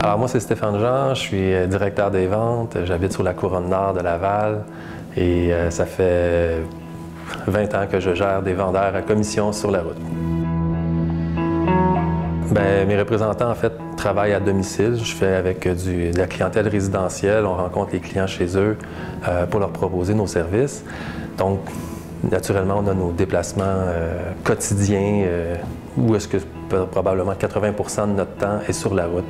Alors moi, c'est Stéphane Jean, je suis directeur des ventes, j'habite sur la couronne nord de Laval et ça fait 20 ans que je gère des vendeurs à commission sur la route. Bien, mes représentants, en fait, travaillent à domicile. Je fais avec de la clientèle résidentielle. On rencontre les clients chez eux pour leur proposer nos services. Donc, naturellement, on a nos déplacements quotidiens où est-ce que probablement 80% de notre temps est sur la route.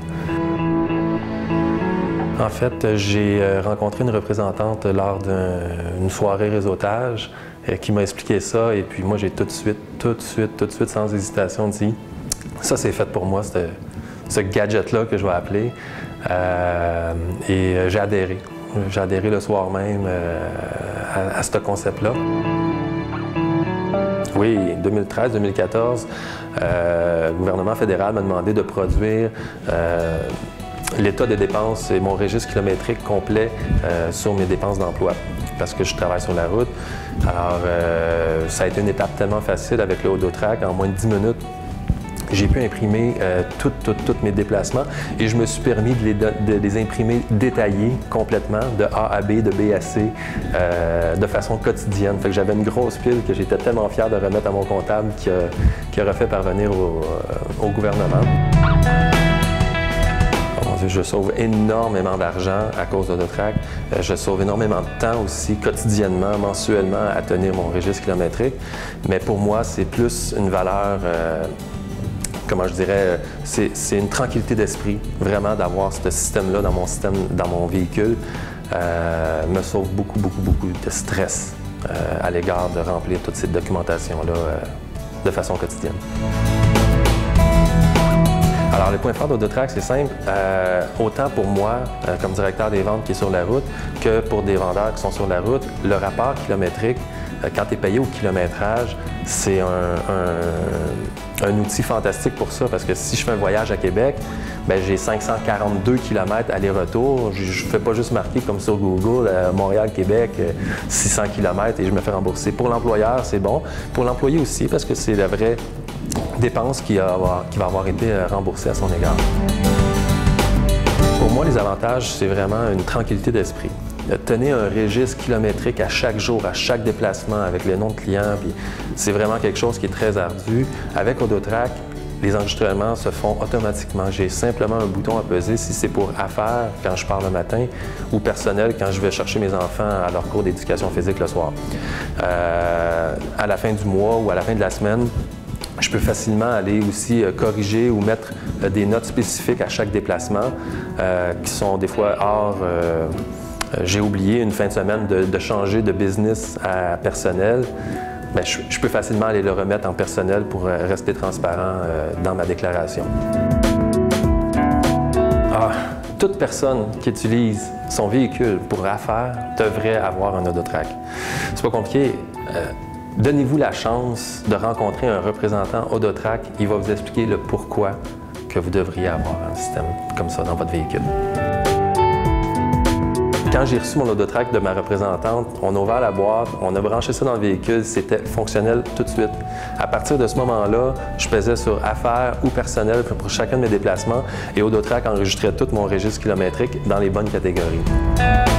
En fait, j'ai rencontré une représentante lors d'une soirée réseautage qui m'a expliqué ça et puis moi, j'ai tout de suite, sans hésitation, dit « ça, c'est fait pour moi, ce gadget-là que je vais appeler ». Et j'ai adhéré. J'ai adhéré le soir même à ce concept-là. Oui, 2013-2014, le gouvernement fédéral m'a demandé de produire l'état des dépenses et mon registre kilométrique complet sur mes dépenses d'emploi parce que je travaille sur la route. Alors, ça a été une étape tellement facile avec le Auto-Trac. En moins de 10 minutes, j'ai pu imprimer tous mes déplacements et je me suis permis de les imprimer détaillés complètement, de A à B, de B à C, de façon quotidienne. Fait que j'avais une grosse pile que j'étais tellement fier de remettre à mon comptable qui a refait parvenir au gouvernement. Je sauve énormément d'argent à cause d'Auto-Trac. Je sauve énormément de temps aussi, quotidiennement, mensuellement, à tenir mon registre kilométrique. Mais pour moi, c'est plus une valeur, comment je dirais, c'est une tranquillité d'esprit, vraiment, d'avoir ce système-là dans mon véhicule. Me sauve beaucoup de stress à l'égard de remplir toute cette documentation-là de façon quotidienne. Alors, le point fort d'Auto-Trac, c'est simple. Autant pour moi, comme directeur des ventes qui est sur la route, que pour des vendeurs qui sont sur la route, le rapport kilométrique, quand tu es payé au kilométrage, c'est un outil fantastique pour ça, parce que si je fais un voyage à Québec, j'ai 542 km aller-retour. Je ne fais pas juste marquer comme sur Google, Montréal-Québec, 600 km et je me fais rembourser. Pour l'employeur, c'est bon. Pour l'employé aussi, parce que c'est la vraie dépense qui va avoir été remboursée à son égard. Pour moi, les avantages, c'est vraiment une tranquillité d'esprit. Tenir un registre kilométrique à chaque jour, à chaque déplacement avec les noms de clients, c'est vraiment quelque chose qui est très ardu. Avec Auto-Trac, les enregistrements se font automatiquement. J'ai simplement un bouton à peser si c'est pour affaires quand je pars le matin ou personnel quand je vais chercher mes enfants à leur cours d'éducation physique le soir. À la fin du mois ou à la fin de la semaine, je peux facilement aller aussi corriger ou mettre des notes spécifiques à chaque déplacement qui sont des fois hors... j'ai oublié une fin de semaine de changer de business à personnel. Bien, je peux facilement aller le remettre en personnel pour rester transparent dans ma déclaration. Toute personne qui utilise son véhicule pour affaires devrait avoir un Auto-Trac. C'est pas compliqué. Donnez-vous la chance de rencontrer un représentant Auto-Trac. Il va vous expliquer le pourquoi que vous devriez avoir un système comme ça dans votre véhicule. Quand j'ai reçu mon Auto-Trac de ma représentante, on a ouvert la boîte, on a branché ça dans le véhicule, c'était fonctionnel tout de suite. À partir de ce moment-là, je pesais sur affaires ou personnel pour chacun de mes déplacements et Auto-Trac enregistrait tout mon registre kilométrique dans les bonnes catégories.